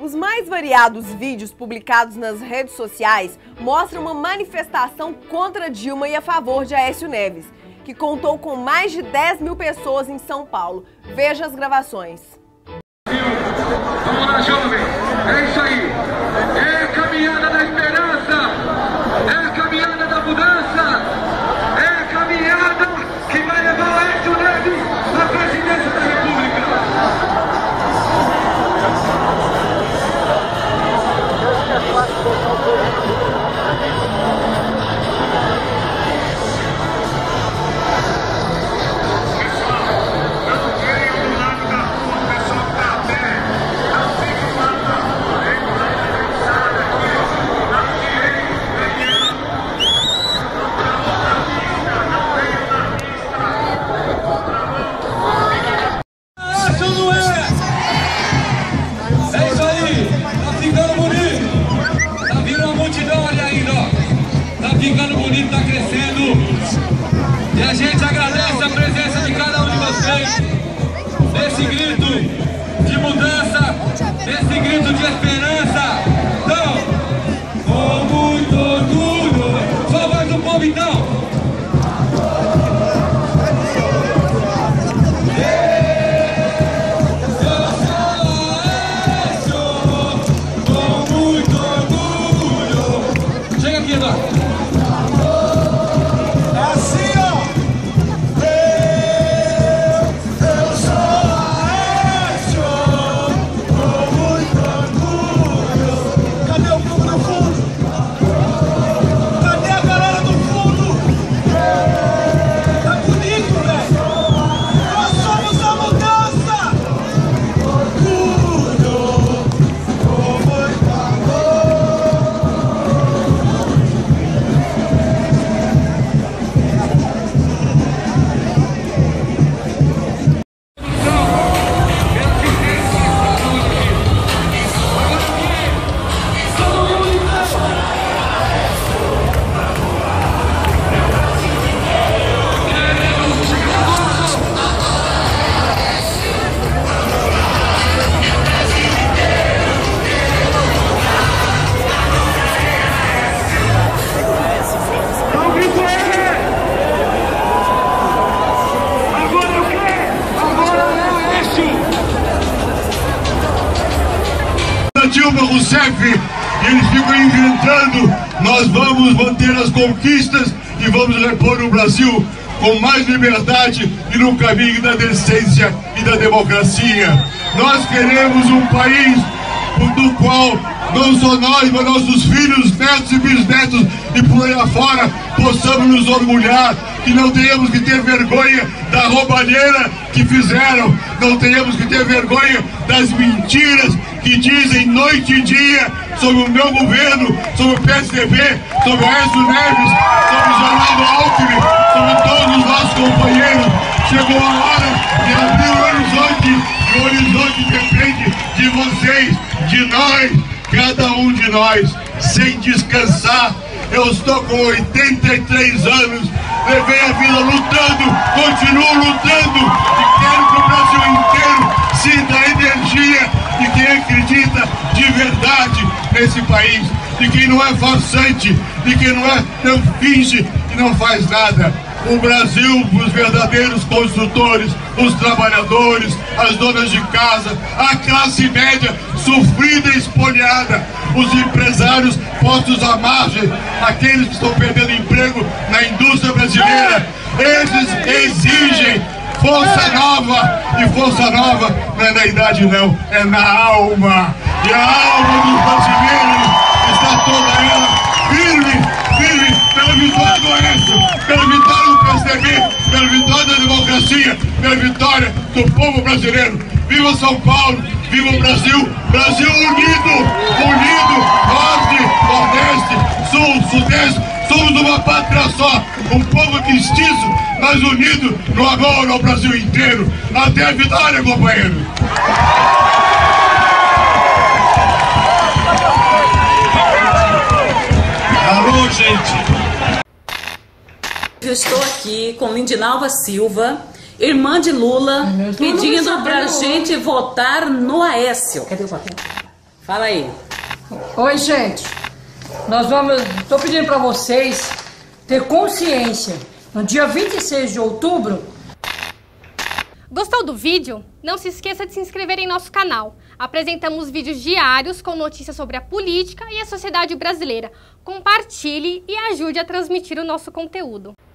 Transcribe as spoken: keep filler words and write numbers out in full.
Os mais variados vídeos publicados nas redes sociais mostram uma manifestação contra Dilma e a favor de Aécio Neves, que contou com mais de dez mil pessoas em São Paulo. Veja as gravações. Vamos lá, jovem! É isso aí! É a caminhada da esperança! É a caminhada da mudança! É a caminhada que vai levar o Aécio Neves à presidência da República! Ficando bonito, tá crescendo. E a gente agradece a presença de cada um de vocês nesse grito de mudança, nesse grito de esperança. Então, com muito orgulho, só a voz do povo então. Chega aqui, Eduardo. Dilma Rousseff, eles ficam inventando, nós vamos manter as conquistas e vamos repor o Brasil com mais liberdade e no caminho da decência e da democracia. Nós queremos um país do qual não só nós, mas nossos filhos, netos e bisnetos e por aí afora possamos nos orgulhar, que não tenhamos que ter vergonha da roubalheira que fizeram, não tenhamos que ter vergonha das mentiras que dizem noite e dia sobre o meu governo, sobre o P S D B, sobre o Aécio Neves, sobre o Geraldo Alckmin, sobre todos os nossos companheiros. Chegou a hora de abrir o horizonte, e o horizonte depende de vocês, de nós, cada um de nós, sem descansar. Eu estou com oitenta e três anos, levei a vida lutando, continuo lutando e quero que o Brasil inteiro sinta a energia de quem acredita de verdade nesse país, de quem não é farsante, de quem não, é, não finge e não faz nada. O Brasil, os verdadeiros construtores, os trabalhadores, as donas de casa, a classe média sofrida e espoliada, os empresários postos à margem, aqueles que estão perdendo emprego na indústria brasileira, eles exigem força nova, e força nova não é na idade não, é na alma. E a alma dos brasileiros está toda ela firme, firme pela vitória do Aécio, pela vitória do P S D B, pela vitória da democracia, pela vitória do povo brasileiro. Viva São Paulo, viva o Brasil, Brasil unido, unido, norte, nordeste, sul, sudeste, somos uma pátria só, um povo cristiço, mas unido no amor ao Brasil inteiro. Até a vitória, companheiro! Alô, gente! Eu estou aqui com Lindinalva Silva, irmã de Lula, pedindo pra gente votar no Aécio. Cadê o papel? Fala aí. Oi, gente. Nós vamos... Tô pedindo para vocês ter consciência. No dia vinte e seis de outubro... Gostou do vídeo? Não se esqueça de se inscrever em nosso canal. Apresentamos vídeos diários com notícias sobre a política e a sociedade brasileira. Compartilhe e ajude a transmitir o nosso conteúdo.